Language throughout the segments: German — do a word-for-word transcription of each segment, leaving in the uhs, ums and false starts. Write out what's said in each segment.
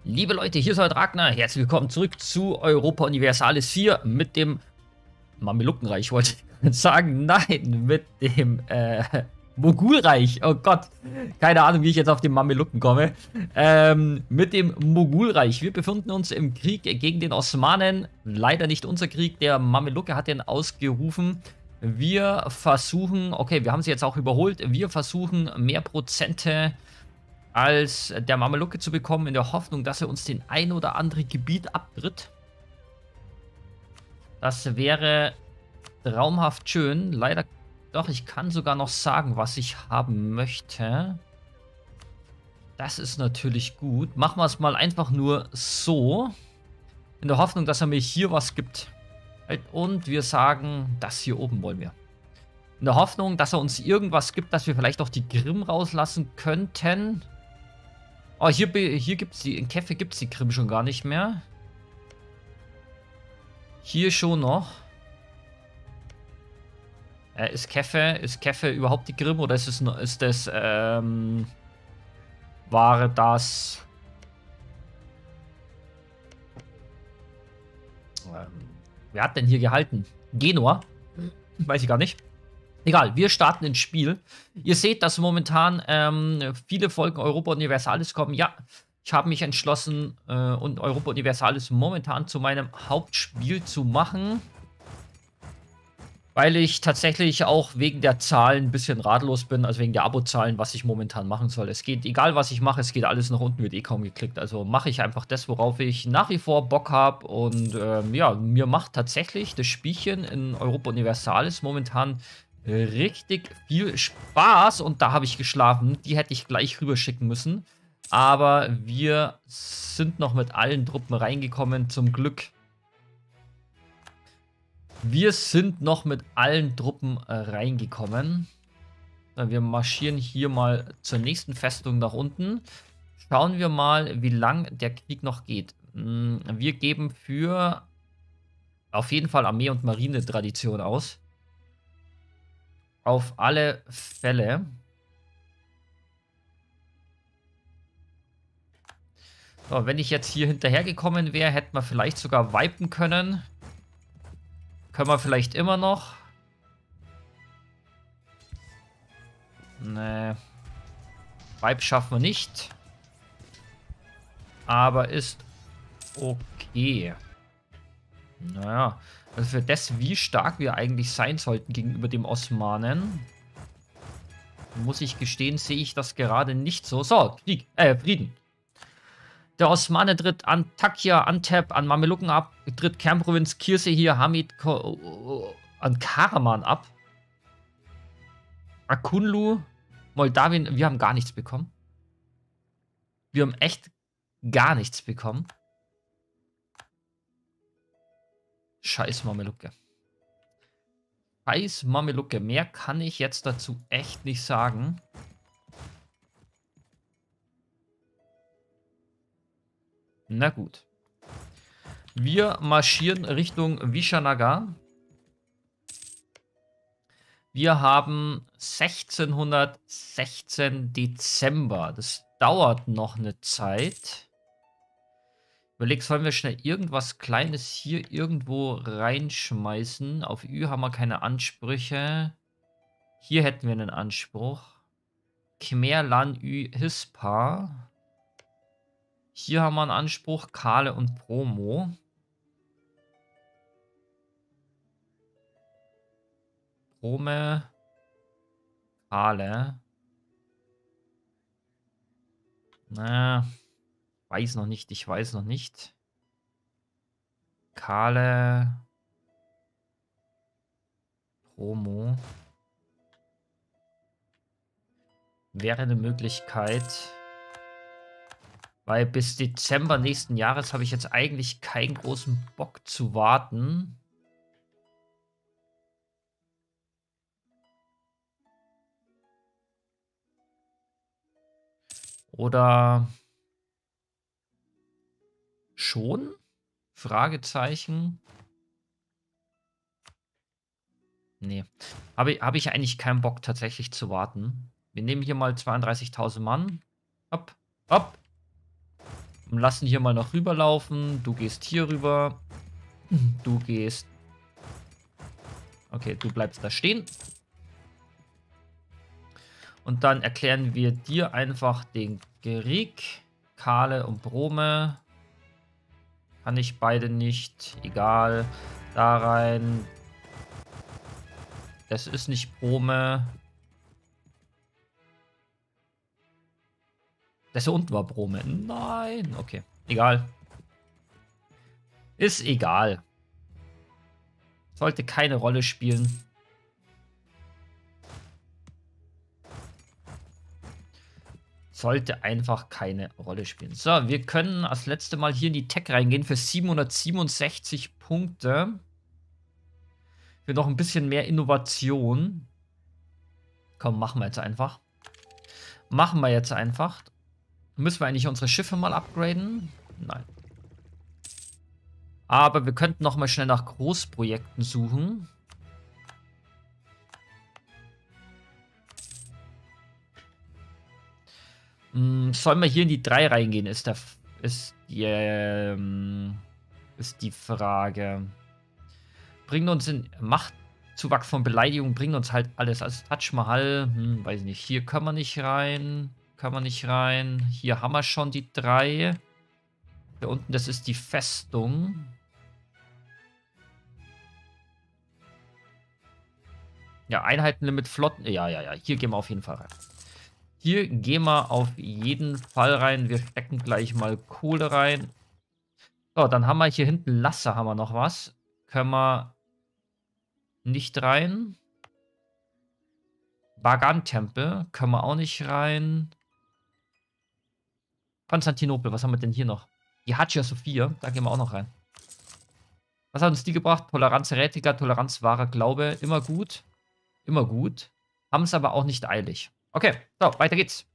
Liebe Leute, hier ist euer Ragnar. Herzlich willkommen zurück zu Europa Universalis vier mit dem Mamelukenreich, wollte ich sagen. Nein, mit dem äh, Mogulreich. Oh Gott, keine Ahnung, wie ich jetzt auf den Mamelucken komme. Ähm, mit dem Mogulreich. Wir befinden uns im Krieg gegen den Osmanen. Leider nicht unser Krieg. Der Mamelucke hat den ausgerufen. Wir versuchen, okay, wir haben sie jetzt auch überholt. Wir versuchen mehr Prozente als der Mamelucke zu bekommen, in der Hoffnung, dass er uns den ein oder andere Gebiet abtritt. Das wäre traumhaft schön. Leider, doch, ich kann sogar noch sagen, was ich haben möchte. Das ist natürlich gut. Machen wir es mal einfach nur so. In der Hoffnung, dass er mir hier was gibt. Und wir sagen, das hier oben wollen wir. In der Hoffnung, dass er uns irgendwas gibt, dass wir vielleicht auch die Krim rauslassen könnten. Oh, hier, hier gibt es die, in Keffe gibt es die Krim schon gar nicht mehr. Hier schon noch. Äh, ist Keffe, ist Keffe überhaupt die Krim oder ist es, ist das, ähm, war das, ähm, wer hat denn hier gehalten? Genua? Weiß ich gar nicht. Egal, wir starten ins Spiel. Ihr seht, dass momentan ähm, viele Folgen Europa Universalis kommen. Ja, ich habe mich entschlossen, äh, und Europa Universalis momentan zu meinem Hauptspiel zu machen. Weil ich tatsächlich auch wegen der Zahlen ein bisschen ratlos bin, also wegen der Abozahlen, was ich momentan machen soll. Es geht, egal was ich mache, es geht alles nach unten, wird eh kaum geklickt. Also mache ich einfach das, worauf ich nach wie vor Bock habe. Und ähm, ja, mir macht tatsächlich das Spielchen in Europa Universalis momentan richtig viel Spaß. Und da habe ich geschlafen. Die hätte ich gleich rüberschicken müssen. Aber wir sind noch mit allen Truppen reingekommen, zum Glück. Wir sind noch mit allen Truppen äh, reingekommen. Wir marschieren hier mal zur nächsten Festung nach unten. Schauen wir mal, wie lang der Krieg noch geht. Wir geben für auf jeden Fall Armee- und Marine-Tradition aus. Auf alle Fälle. So, wenn ich jetzt hier hinterhergekommen wäre, hätten wir vielleicht sogar wipen können. Können wir vielleicht immer noch. Nee. Vibe schaffen wir nicht. Aber ist okay. Naja. Also für das, wie stark wir eigentlich sein sollten gegenüber dem Osmanen, muss ich gestehen, sehe ich das gerade nicht so. So, Krieg, äh, Frieden. Der Osmane tritt an Takia, Antep, an Mamelucken ab, tritt Kernprovinz Kirse hier, Hamid Ko an Karaman ab. Akunlu, Moldawien, wir haben gar nichts bekommen. Wir haben echt gar nichts bekommen. Scheiß Mamelucke. Scheiß Mamelucke. Mehr kann ich jetzt dazu echt nicht sagen. Na gut. Wir marschieren Richtung Vishanagar. Wir haben sechzehnhundertsechzehn Dezember. Das dauert noch eine Zeit. Überleg, sollen wir schnell irgendwas Kleines hier irgendwo reinschmeißen? Auf Ü haben wir keine Ansprüche. Hier hätten wir einen Anspruch. Khmer, Lan, Ü, Hispa. Hier haben wir einen Anspruch. Kale und Promo. Prome. Kale. Na, weiß noch nicht. Ich weiß noch nicht. Kale. Promo. Wäre eine Möglichkeit. Weil bis Dezember nächsten Jahres habe ich jetzt eigentlich keinen großen Bock zu warten. Oder schon? Fragezeichen. Nee. Habe ich, hab ich eigentlich keinen Bock tatsächlich zu warten. Wir nehmen hier mal zweiunddreißigtausend Mann. Hopp, hopp. Lassen hier mal noch rüberlaufen. Du gehst hier rüber. Du gehst... Okay, du bleibst da stehen. Und dann erklären wir dir einfach den Krieg. Kale und Brome. Kann ich beide nicht. Egal. Da rein. Das ist nicht Brome. Das hier unten war Brome. Nein. Okay. Egal. Ist egal. Sollte keine Rolle spielen. Sollte einfach keine Rolle spielen. So, wir können als letzte Mal hier in die Tech reingehen für siebenhundertsiebenundsechzig Punkte. Für noch ein bisschen mehr Innovation. Komm, machen wir jetzt einfach. Machen wir jetzt einfach. Müssen wir eigentlich unsere Schiffe mal upgraden? Nein. Aber wir könnten noch mal schnell nach Großprojekten suchen. Hm, sollen wir hier in die drei reingehen, ist, der, ist, die, ähm, ist die Frage. Bringen uns in Machtzuwachs von Beleidigung, bringen uns halt alles. Also Taj Mahal, hm, weiß nicht. Hier können wir nicht rein. Können wir nicht rein. Hier haben wir schon die drei. Hier unten, das ist die Festung. Ja, Einheitenlimit, Flotten. Ja, ja, ja. Hier gehen wir auf jeden Fall rein. Hier gehen wir auf jeden Fall rein. Wir stecken gleich mal Kohle rein. So, dann haben wir hier hinten Lasse, haben wir noch was. Können wir nicht rein. Bagan-Tempel können wir auch nicht rein. Konstantinopel, was haben wir denn hier noch? Die Hagia Sophia, da gehen wir auch noch rein. Was hat uns die gebracht? Toleranz Rätiger, Toleranz wahrer Glaube. Immer gut. Immer gut. Haben es aber auch nicht eilig. Okay, so, weiter geht's.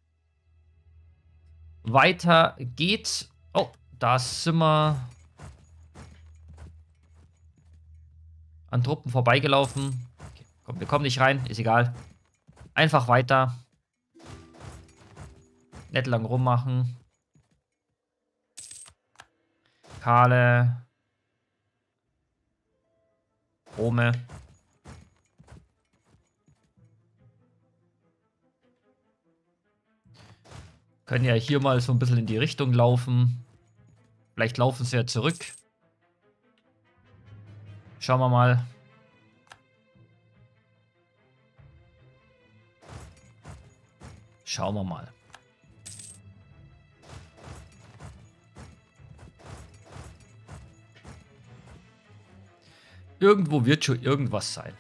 Weiter geht's. Oh, da sind wir an Truppen vorbeigelaufen. Okay, komm, wir kommen nicht rein, ist egal. Einfach weiter. Nicht lang rummachen. Kale. Rome. Können ja hier mal so ein bisschen in die Richtung laufen. Vielleicht laufen sie ja zurück. Schauen wir mal. Schauen wir mal. Irgendwo wird schon irgendwas sein.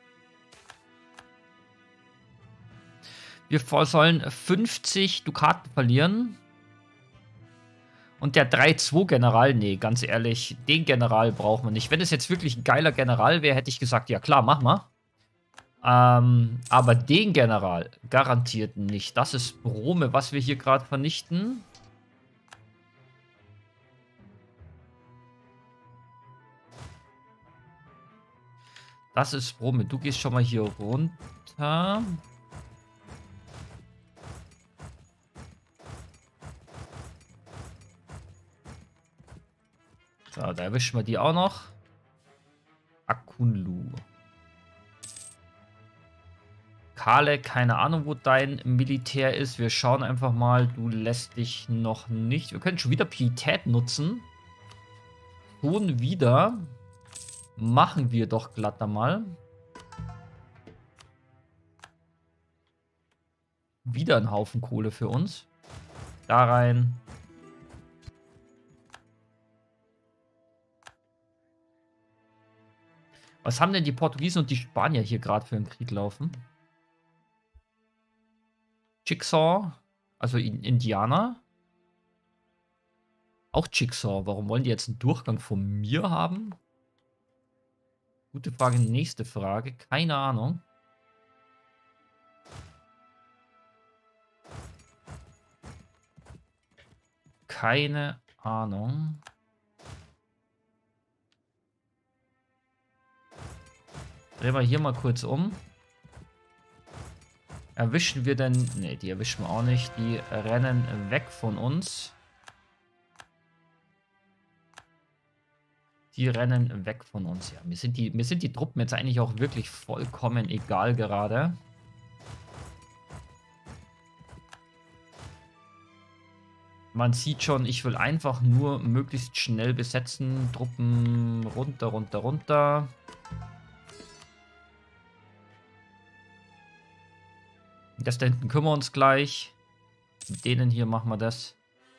Wir sollen fünfzig Dukaten verlieren. Und der drei zwei General, nee, ganz ehrlich, den General brauchen wir nicht. Wenn es jetzt wirklich ein geiler General wäre, hätte ich gesagt, ja klar, mach mal. Ähm, aber den General garantiert nicht. Das ist Brome, was wir hier gerade vernichten. Das ist Brome. Du gehst schon mal hier runter. So, da erwischen wir die auch noch. Akunlu. Kale, keine Ahnung, wo dein Militär ist. Wir schauen einfach mal. Du lässt dich noch nicht. Wir können schon wieder Pietät nutzen. Schon wieder. Machen wir doch glatt einmal. Wieder ein Haufen Kohle für uns. Da rein. Was haben denn die Portugiesen und die Spanier hier gerade für einen Krieg laufen? Jigsaw, also Indianer. Auch Jigsaw. Warum wollen die jetzt einen Durchgang von mir haben? Gute Frage, nächste Frage. Keine Ahnung. Keine Ahnung. Drehen wir hier mal kurz um. Erwischen wir denn... Ne, die erwischen wir auch nicht. Die rennen weg von uns. Die rennen weg von uns. Ja, mir sind die, mir sind die Truppen jetzt eigentlich auch wirklich vollkommen egal gerade. Man sieht schon, ich will einfach nur möglichst schnell besetzen. Truppen runter, runter, runter. Das da hinten kümmern wir uns gleich. Mit denen hier machen wir das.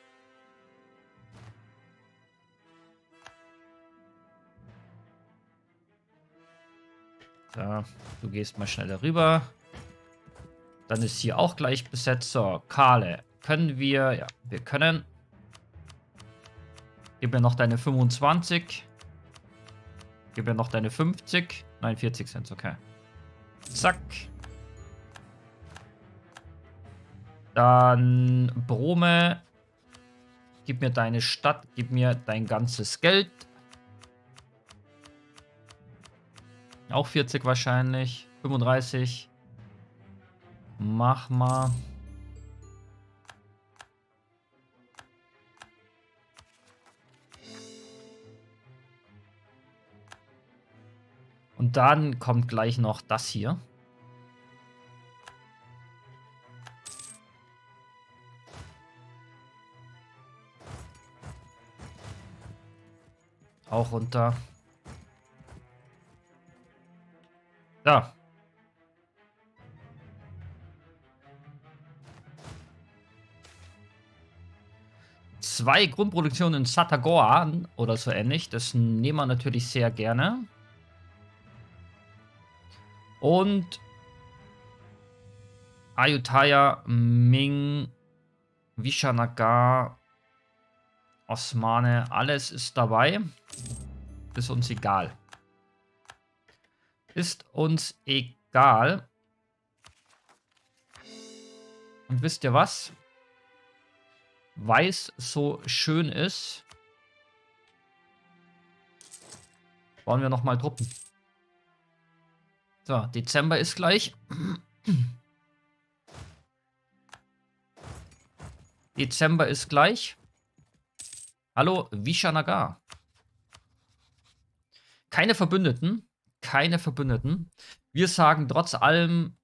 So, du gehst mal schnell darüber. Dann ist hier auch gleich besetzt. So, Kale. Können wir? Ja, wir können. Gib mir noch deine fünfundzwanzig. Gib mir noch deine fünfzig. Nein, vierzig sind es, okay. Zack. Dann Brome. Gib mir deine Stadt. Gib mir dein ganzes Geld. Auch vierzig wahrscheinlich. fünfunddreißig. Mach mal. Und dann kommt gleich noch das hier. Auch runter. Da. Zwei Grundproduktionen in Satagoa oder so ähnlich. Das nehmen wir natürlich sehr gerne. Und Ayutthaya, Ming, Vishanagar, Osmane, alles ist dabei. Ist uns egal. Ist uns egal. Und wisst ihr was? Weil es so schön ist, bauen wir nochmal Truppen. So, Dezember ist gleich. Dezember ist gleich. Hallo, Vishanagar. Keine Verbündeten. Keine Verbündeten. Wir sagen trotz allem...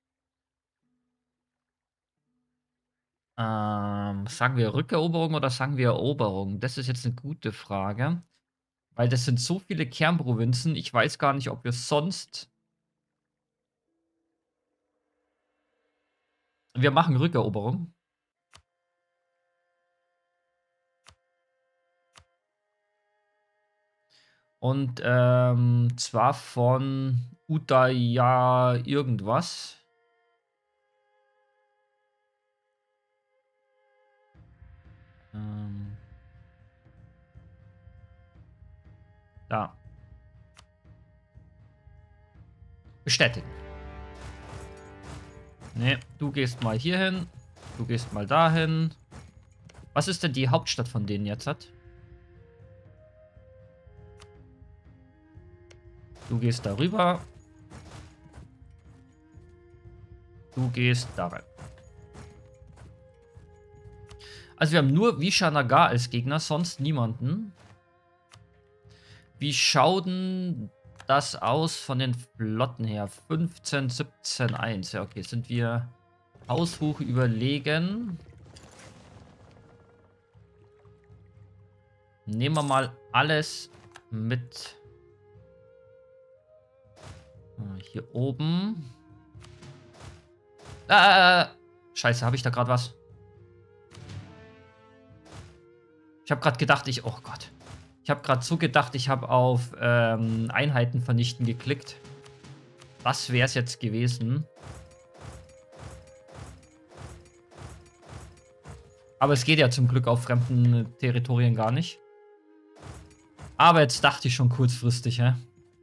Ähm, sagen wir Rückeroberung oder sagen wir Eroberung? Das ist jetzt eine gute Frage. Weil das sind so viele Kernprovinzen. Ich weiß gar nicht, ob wir sonst... Wir machen Rückeroberung. Und ähm, zwar von Udaya irgendwas. Ähm, da. Bestätigen. Ne, du gehst mal hier hin. Du gehst mal dahin. Was ist denn die Hauptstadt von denen jetzt hat? Du gehst darüber. Du gehst da rein. Also wir haben nur Vishanagar als Gegner, sonst niemanden. Wie schaut denn das aus von den Flotten her? fünfzehn, siebzehn, eins. Ja, okay, sind wir haushoch überlegen. Nehmen wir mal alles mit. Hier oben. Ah, scheiße, habe ich da gerade was? Ich habe gerade gedacht, ich... Oh Gott. Ich habe gerade so gedacht, ich habe auf ähm, Einheiten vernichten geklickt. Das wäre es jetzt gewesen. Aber es geht ja zum Glück auf fremden Territorien gar nicht. Aber jetzt dachte ich schon kurzfristig, hä?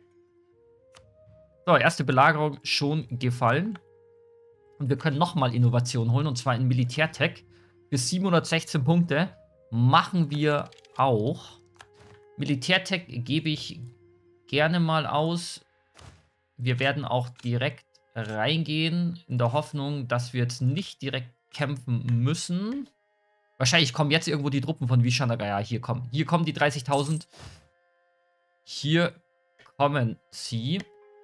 So, erste Belagerung schon gefallen. Und wir können nochmal Innovation holen, und zwar in Militärtech. Für siebenhundertsechzehn Punkte machen wir auch. Militärtech gebe ich gerne mal aus. Wir werden auch direkt reingehen, in der Hoffnung, dass wir jetzt nicht direkt kämpfen müssen. Wahrscheinlich kommen jetzt irgendwo die Truppen von Vishanagar. Ja, hier kommen. Hier kommen die dreißigtausend. Hier kommen sie.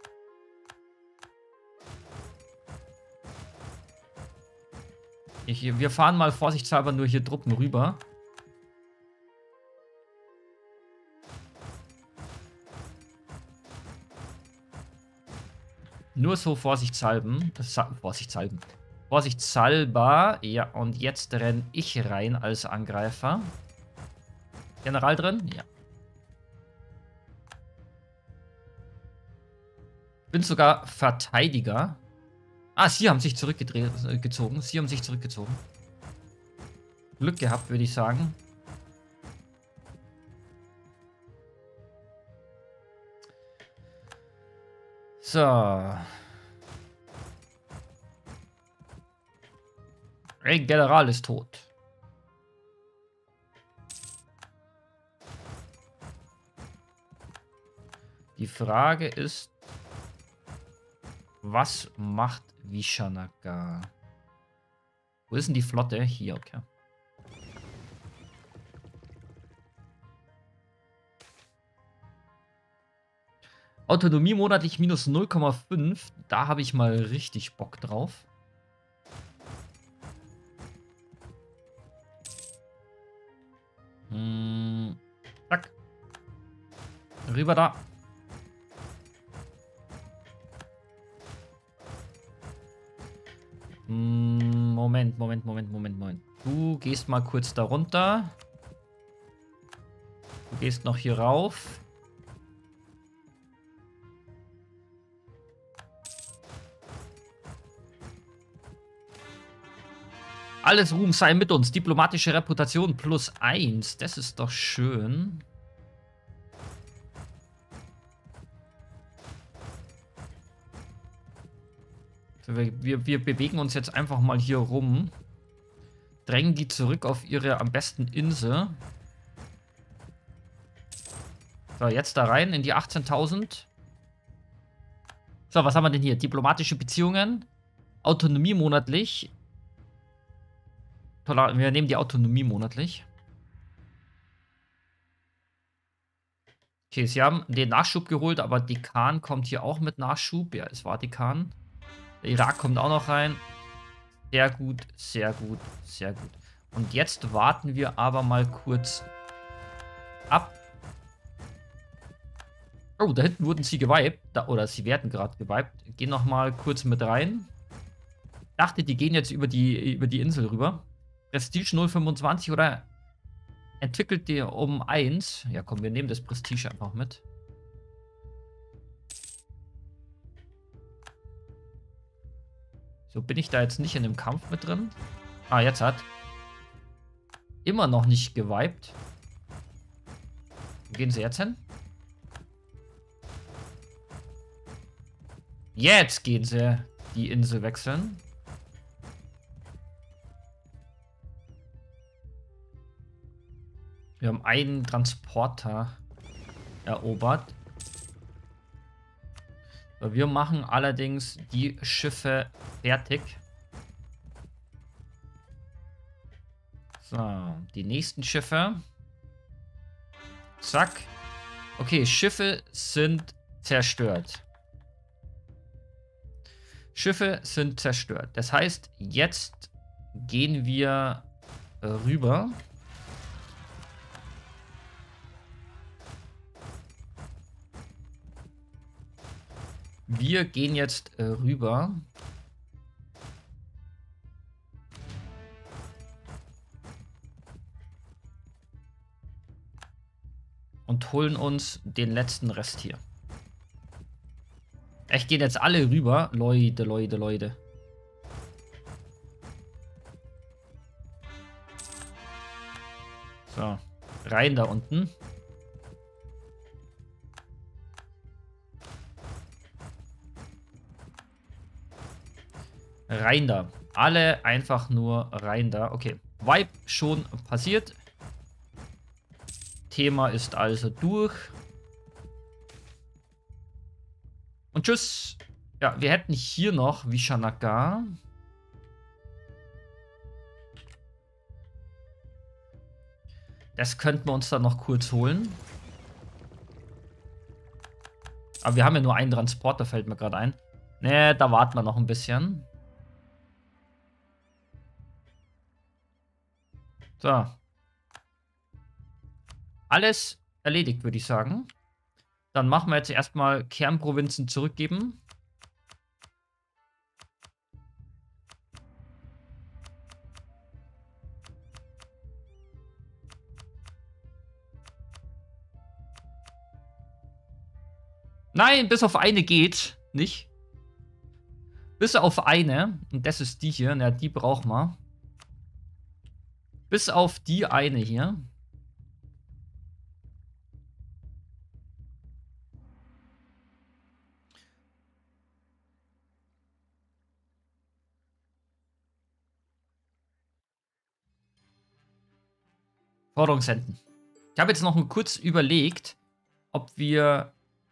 Ich, wir fahren mal vorsichtshalber nur hier Truppen rüber. Nur so vorsichtshalber. Vorsichtshalber. Vorsichtshalber. Ja, und jetzt renne ich rein als Angreifer. General drin? Ja. Bin sogar Verteidiger. Ah, sie haben sich zurückgezogen. Sie haben sich zurückgezogen. Glück gehabt, würde ich sagen. So. Ein General ist tot. Die Frage ist, was macht Vishanaka? Wo ist denn die Flotte? Hier, okay. Autonomie monatlich minus null Komma fünf. Da habe ich mal richtig Bock drauf. Hm. Zack. Rüber da. Hm, Moment, Moment, Moment, Moment, Moment. Du gehst mal kurz da runter. Du gehst noch hier rauf. Alles Ruhm sei mit uns. Diplomatische Reputation plus eins. Das ist doch schön. So, wir, wir, wir bewegen uns jetzt einfach mal hier rum. Drängen die zurück auf ihre am besten Insel. So, jetzt da rein in die achtzehntausend. So, was haben wir denn hier? Diplomatische Beziehungen. Autonomie monatlich. Wir nehmen die Autonomie monatlich. Okay, sie haben den Nachschub geholt, aber Dekan kommt hier auch mit Nachschub. Ja, es war Dekan. Der Irak kommt auch noch rein. Sehr gut, sehr gut, sehr gut. Und jetzt warten wir aber mal kurz ab. Oh, da hinten wurden sie gewiped. Da, oder sie werden gerade gewiped. Gehen noch mal kurz mit rein. Ich dachte, die gehen jetzt über die, über die Insel rüber. Prestige null Komma fünfundzwanzig oder entwickelt die um eins. Ja, komm, wir nehmen das Prestige einfach mit. So, bin ich da jetzt nicht in dem Kampf mit drin? Ah, jetzt hat. Immer noch nicht gewiped. Wo gehen sie jetzt hin? Jetzt gehen sie die Insel wechseln. Wir haben einen Transporter erobert. Wir machen allerdings die Schiffe fertig. So, die nächsten Schiffe. Zack. Okay, Schiffe sind zerstört. Schiffe sind zerstört. Das heißt, jetzt gehen wir rüber. Wir gehen jetzt äh, rüber. Und holen uns den letzten Rest hier. Echt, gehen jetzt alle rüber. Leute, Leute, Leute. So, rein da unten. Rein da. Alle einfach nur rein da. Okay. Vibe schon passiert. Thema ist also durch. Und tschüss. Ja, wir hätten hier noch Vishanaka. Das könnten wir uns dann noch kurz holen. Aber wir haben ja nur einen Transporter, fällt mir gerade ein. Ne, da warten wir noch ein bisschen. So. Alles erledigt, würde ich sagen. Dann machen wir jetzt erstmal Kernprovinzen zurückgeben. Nein, bis auf eine geht. Nicht. Bis auf eine. Und das ist die hier. Na, die brauchen wir. Bis auf die eine hier. Forderung senden. Ich habe jetzt noch mal kurz überlegt, ob wir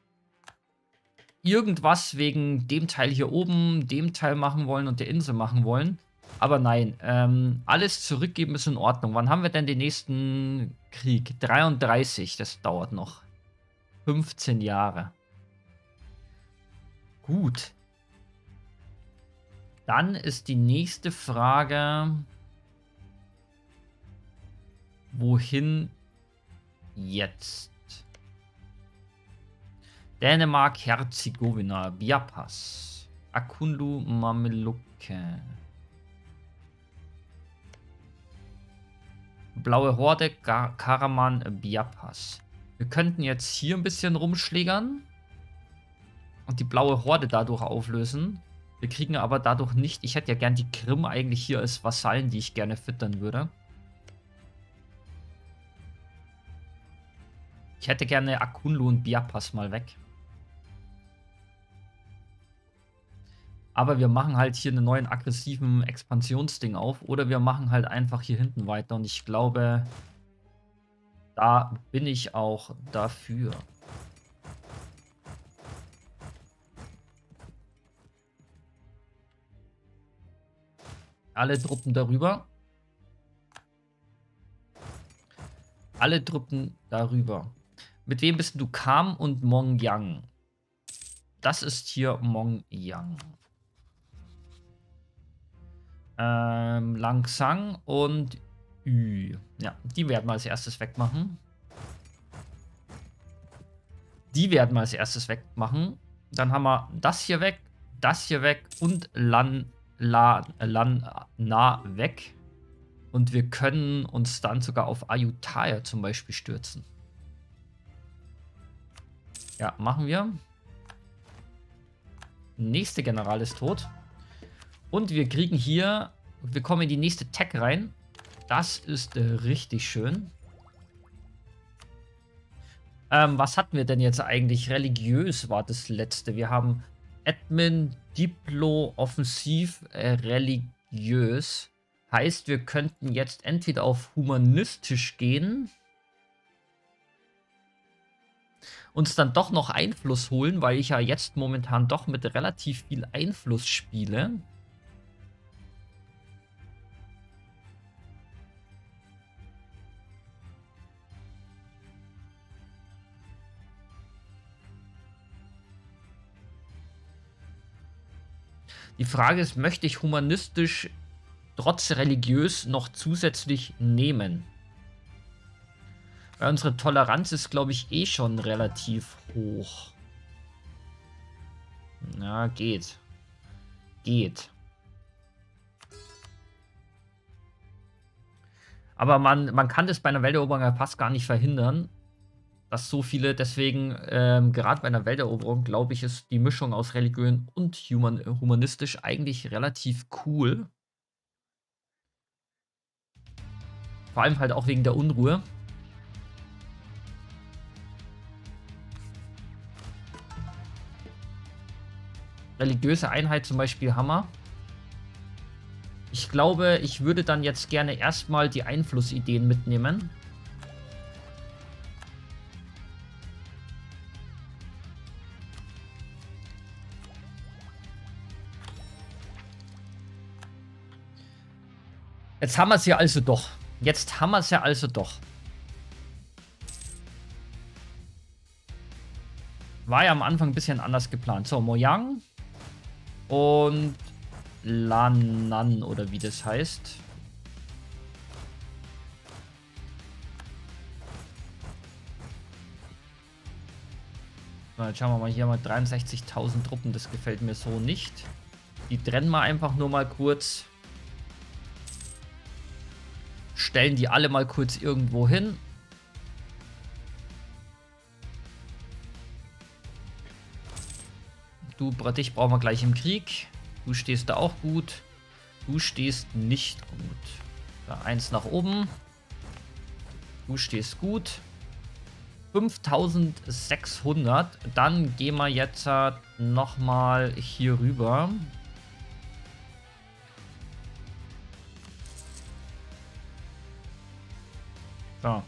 irgendwas wegen dem Teil hier oben, dem Teil machen wollen und der Insel machen wollen. Aber nein, ähm, alles zurückgeben ist in Ordnung. Wann haben wir denn den nächsten Krieg? dreiunddreißig, das dauert noch. fünfzehn Jahre. Gut. Dann ist die nächste Frage, wohin jetzt? Dänemark, Herzegowina, Biapas, Akunlu, Mameluke. Blaue Horde, Karaman, Biapas. Wir könnten jetzt hier ein bisschen rumschlägern und die blaue Horde dadurch auflösen. Wir kriegen aber dadurch nicht, ich hätte ja gern die Krim eigentlich hier als Vasallen, die ich gerne füttern würde. Ich hätte gerne Akunlu und Biapas mal weg. Aber wir machen halt hier einen neuen aggressiven Expansionsding auf. Oder wir machen halt einfach hier hinten weiter. Und ich glaube, da bin ich auch dafür. Alle Truppen darüber. Alle Truppen darüber. Mit wem bist du? Kam und Mongyang. Das ist hier Mongyang. Ähm, Langsang und Ü. Ja, die werden wir als erstes wegmachen. Die werden wir als erstes wegmachen. Dann haben wir das hier weg, das hier weg und Lan, La, Lan, Na weg. Und wir können uns dann sogar auf Ayutthaya zum Beispiel stürzen. Ja, machen wir. Nächster General ist tot. Und wir kriegen hier, wir kommen in die nächste Tech rein. Das ist äh, richtig schön. Ähm, was hatten wir denn jetzt eigentlich? Religiös war das letzte. Wir haben Admin, Diplo, Offensiv, äh, religiös. Heißt, wir könnten jetzt entweder auf humanistisch gehen. Uns dann doch noch Einfluss holen, weil ich ja jetzt momentan doch mit relativ viel Einfluss spiele. Die Frage ist, möchte ich humanistisch trotz religiös noch zusätzlich nehmen? Weil unsere Toleranz ist, glaube ich, eh schon relativ hoch. Na, geht. Geht. Aber man, man kann das bei einer Welteroberung ja fast gar nicht verhindern, dass so viele, deswegen, ähm, gerade bei einer Welteroberung, glaube ich, ist die Mischung aus religiös und human, humanistisch eigentlich relativ cool. Vor allem halt auch wegen der Unruhe. Religiöse Einheit zum Beispiel Hammer. Ich glaube, ich würde dann jetzt gerne erstmal die Einflussideen mitnehmen. Jetzt haben wir es ja also doch. Jetzt haben wir es ja also doch. War ja am Anfang ein bisschen anders geplant. So, Mojang und Lannan oder wie das heißt. So, jetzt schauen wir mal hier mal dreiundsechzigtausend Truppen. Das gefällt mir so nicht. Die trennen wir einfach nur mal kurz. Stellen die alle mal kurz irgendwo hin. Du, dich brauchen wir gleich im Krieg. Du stehst da auch gut. Du stehst nicht gut. Da, eins nach oben. Du stehst gut. fünftausendsechshundert. Dann gehen wir jetzt nochmal hier rüber. So.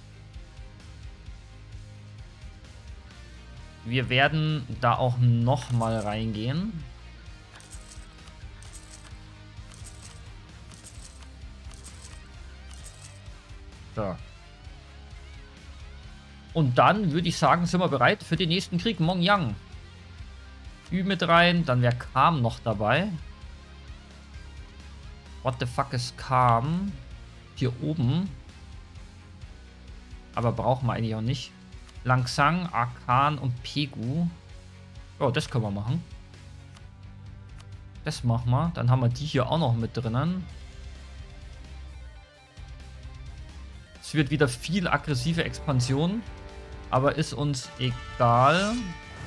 Wir werden da auch nochmal reingehen. So. Und dann würde ich sagen, sind wir bereit für den nächsten Krieg. Mongyang. Ü mit rein. Dann wäre Kam noch dabei. What the fuck ist Kam? Hier oben. Aber brauchen wir eigentlich auch nicht. Langsang, Arkan und Pegu. Oh, das können wir machen. Das machen wir. Dann haben wir die hier auch noch mit drinnen. Es wird wieder viel aggressive Expansion. Aber ist uns egal.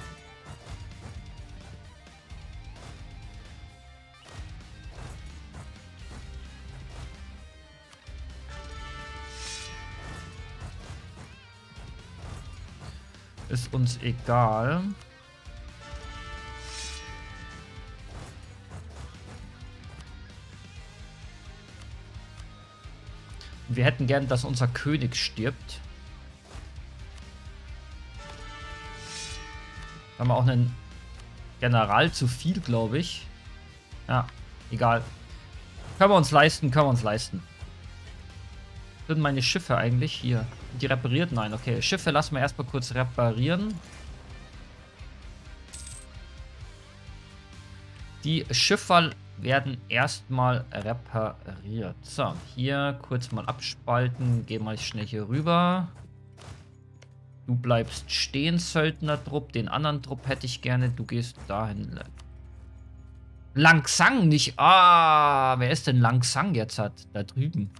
Ist uns egal. Wir hätten gern, dass unser König stirbt. Haben wir auch einen General zu viel, glaube ich. Ja, egal. Können wir uns leisten, können wir uns leisten. Sind meine Schiffe eigentlich hier? Die repariert? Nein, okay. Schiffe lassen wir erstmal kurz reparieren. Die Schiffe werden erstmal repariert. So, hier kurz mal abspalten. Geh mal schnell hier rüber. Du bleibst stehen, Söldner-Trupp. Den anderen Trupp hätte ich gerne. Du gehst dahin. Langsang nicht. Ah, wer ist denn Langsang jetzt? Hat da drüben.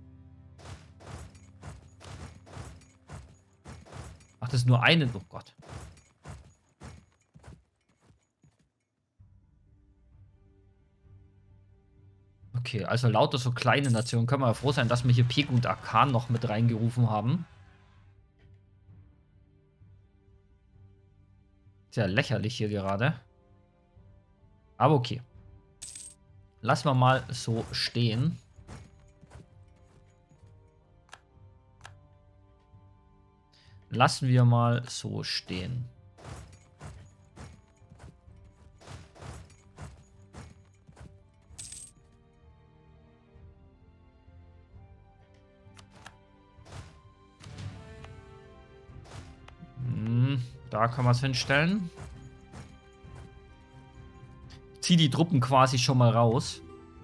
Ach, das ist nur eine. Oh Gott. Okay, also lauter so kleine Nationen. Können wir ja froh sein, dass wir hier Pegu und Arkan noch mit reingerufen haben. Ist ja lächerlich hier gerade. Aber okay. Lassen wir mal so stehen. Lassen wir mal so stehen. Hm, da kann man es hinstellen. Zieh die Truppen quasi schon mal raus.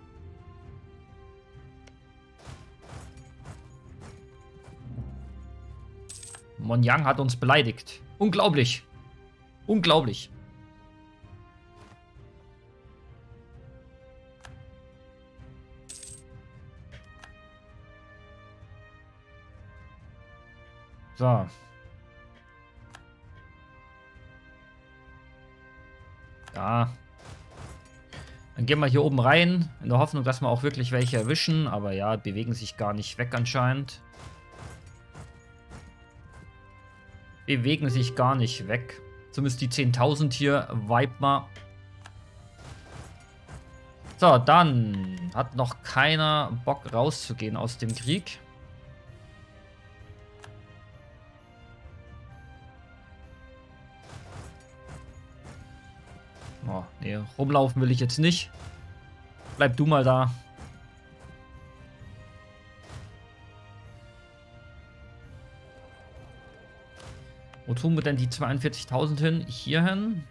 Mongyang hat uns beleidigt. Unglaublich. Unglaublich. So. Ja. Dann gehen wir hier oben rein, in der Hoffnung, dass wir auch wirklich welche erwischen. Aber ja, bewegen sich gar nicht weg anscheinend. Bewegen sich gar nicht weg. Zumindest die zehntausend hier wipe mal. So, dann hat noch keiner Bock rauszugehen aus dem Krieg. Oh, nee, rumlaufen will ich jetzt nicht. Bleib du mal da. Wo tun wir denn die zweiundvierzigtausend hin? Hier hin.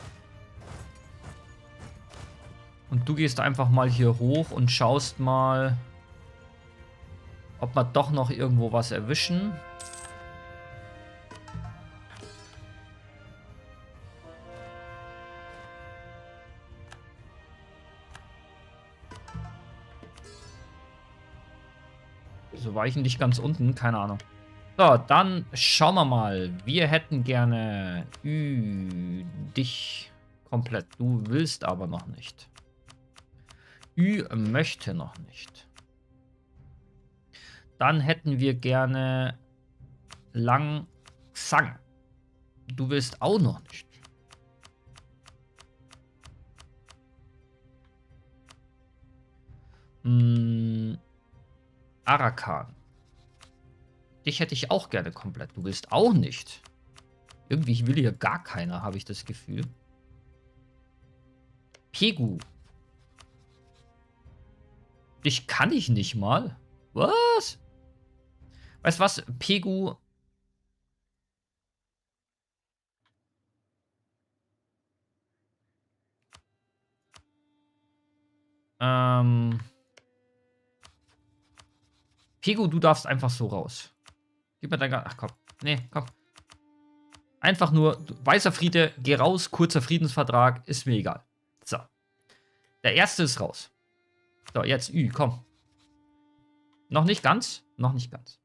Und du gehst einfach mal hier hoch und schaust mal, ob wir doch noch irgendwo was erwischen. So war ich nicht ganz unten, keine Ahnung. So, dann schauen wir mal. Wir hätten gerne Ü, dich komplett. Du willst aber noch nicht. Ü möchte noch nicht. Dann hätten wir gerne Lang Sang. Du willst auch noch nicht. Hm, Arakan. Dich hätte ich auch gerne komplett. Du willst auch nicht. Irgendwie will hier gar keiner, habe ich das Gefühl. Pegu. Dich kann ich nicht mal. Was? Weißt du was? Pegu. Ähm. Pegu, du darfst einfach so raus. Gib mir dein... Ach komm. Nee, komm. Einfach nur, weißer Friede, geh raus, kurzer Friedensvertrag, ist mir egal. So. Der erste ist raus. So, jetzt Ü, komm. Noch nicht ganz? Noch nicht ganz.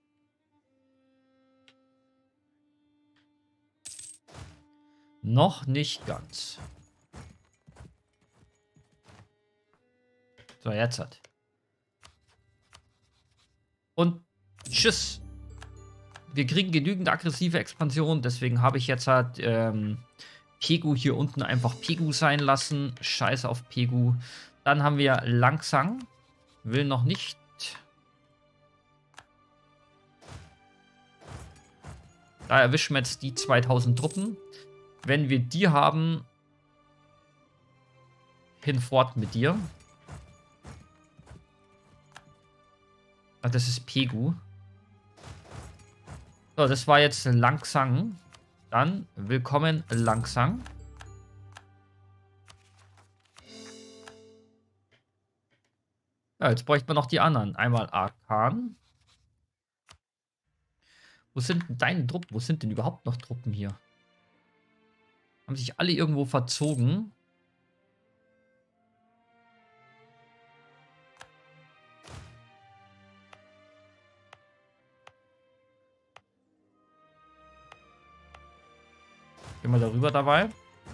Noch nicht ganz. So, jetzt hat. Und tschüss. Wir kriegen genügend aggressive Expansion, deswegen habe ich jetzt halt ähm, Pegu hier unten einfach Pegu sein lassen. Scheiße auf Pegu. Dann haben wir Langsang. Will noch nicht. Da erwischen wir jetzt die zweitausend Truppen. Wenn wir die haben, hinfort mit dir. Ach, das ist Pegu. So, das war jetzt Langsang. Dann willkommen Langsang. Ja, jetzt bräuchten wir noch die anderen. Einmal Arkan. Wo sind denn deine Truppen? Wo sind denn überhaupt noch Truppen hier? Haben sich alle irgendwo verzogen. Gehen wir darüber dabei.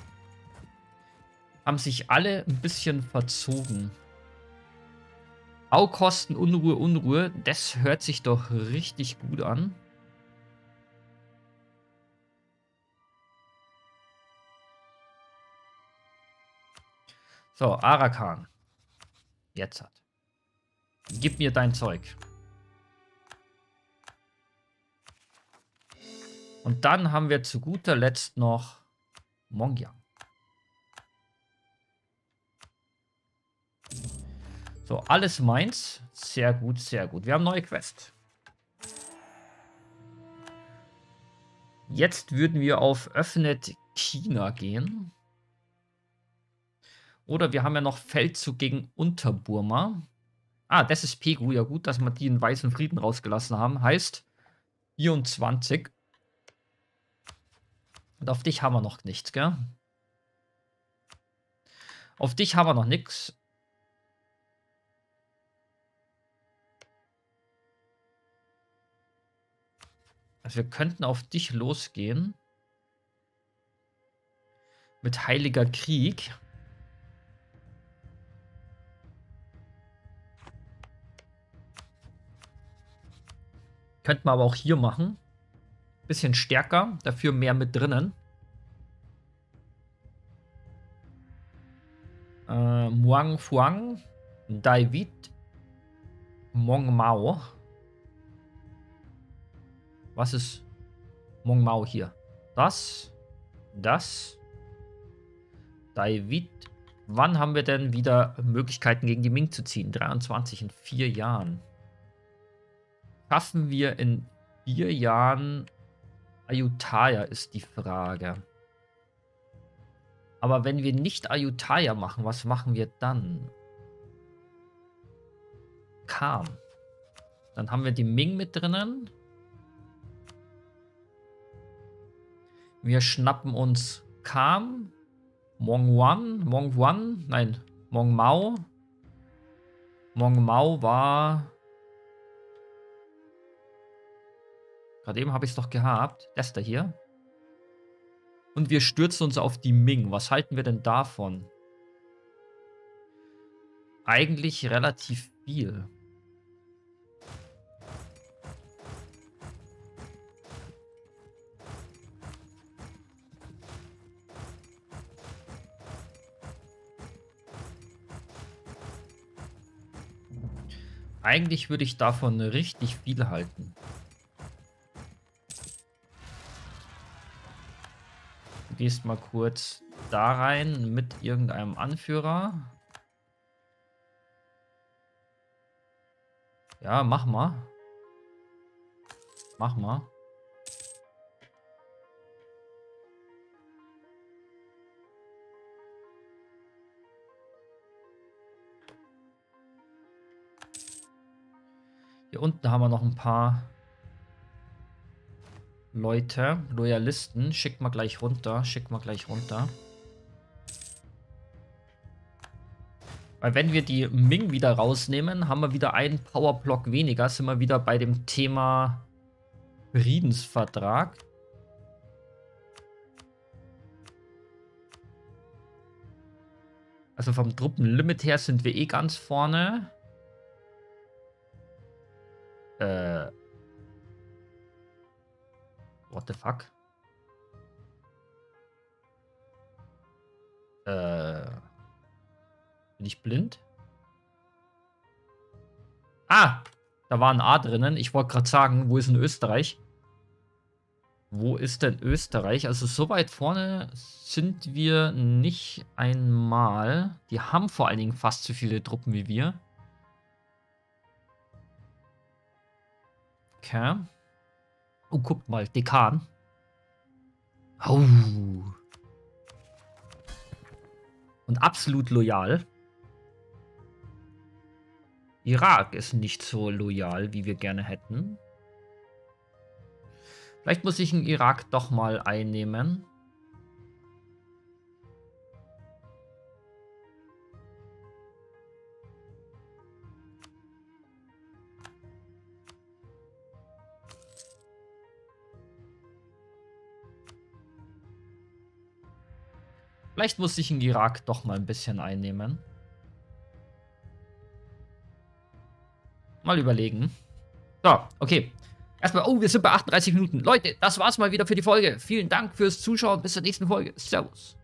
Haben sich alle ein bisschen verzogen. Baukosten, Unruhe, Unruhe. Das hört sich doch richtig gut an. So, Arakan. Jetzt hat. Gib mir dein Zeug. Und dann haben wir zu guter Letzt noch Mongyang. So, alles meins. Sehr gut, sehr gut. Wir haben neue Quest. Jetzt würden wir auf Öffnet China gehen. Oder wir haben ja noch Feldzug gegen Unterburma. Ah, das ist Pegu. Ja gut, dass wir die in weißen Frieden rausgelassen haben. Heißt vierundzwanzig. Und auf dich haben wir noch nichts, gell? Auf dich haben wir noch nichts. Also wir könnten auf dich losgehen. Mit Heiliger Krieg. Könnten wir aber auch hier machen. Bisschen stärker, dafür mehr mit drinnen. Äh, Muang Fuang, David, Mong Mao. Was ist Mong Mao hier? Das, das, David. Wann haben wir denn wieder Möglichkeiten gegen die Ming zu ziehen? dreiundzwanzig in vier Jahren. Schaffen wir in vier Jahren Ayutthaya ist die Frage. Aber wenn wir nicht Ayutthaya machen, was machen wir dann? Kam. Dann haben wir die Ming mit drinnen. Wir schnappen uns Kam, Mongwan, Mongwan, nein, Mongmao. Mongmao war... Gerade eben habe ich es doch gehabt. Das da hier. Und wir stürzen uns auf die Ming. Was halten wir denn davon? Eigentlich relativ viel. Eigentlich würde ich davon richtig viel halten. Du gehst mal kurz da rein mit irgendeinem Anführer. Ja, mach mal. Mach mal. Hier unten haben wir noch ein paar Leute, Loyalisten. Schickt mal gleich runter, schickt mal gleich runter. Weil wenn wir die Ming wieder rausnehmen, haben wir wieder einen Powerblock weniger. Sind wir wieder bei dem Thema Friedensvertrag. Also vom Truppenlimit her sind wir eh ganz vorne. Äh. What the fuck? Äh. Bin ich blind? Ah! Da war ein A drinnen. Ich wollte gerade sagen, wo ist denn Österreich? Wo ist denn Österreich? Also so weit vorne sind wir nicht einmal. Die haben vor allen Dingen fast so viele Truppen wie wir. Okay. Oh, guckt mal, Dekan. Oh. Und absolut loyal. Irak ist nicht so loyal, wie wir gerne hätten. Vielleicht muss ich den Irak doch mal einnehmen. Vielleicht muss ich den Irak doch mal ein bisschen einnehmen. Mal überlegen. So, okay. Erstmal, oh, wir sind bei achtunddreißig Minuten. Leute, das war's mal wieder für die Folge. Vielen Dank fürs Zuschauen. Bis zur nächsten Folge. Servus.